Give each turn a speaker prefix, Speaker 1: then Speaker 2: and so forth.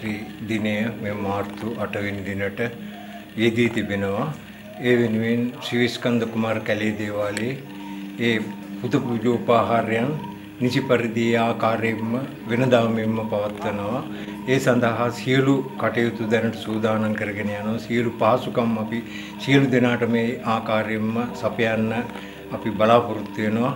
Speaker 1: රාත්‍රී දිනය මේ මාර්තු 8 වෙනි දිනට යෙදී තිබෙනවා. ඒ වෙනුවෙන් ශ්‍රී ස්කන්ධ කුමාර කැලේ දේවාලයේ ඒ පුද පූජෝපහාරයන් නිසි පරිදි ආකාරයෙන්ම වෙනදා මෙන්ම පවත්වනවා. ඒ සඳහා සියලු කටයුතු දැනට සූදානම් කරගෙන යනවා. සියලු පහසුකම් අපි සියලු දෙනාට මේ ආකාරයෙන්ම සපයන්න අපි බලාපොරොත්තු වෙනවා.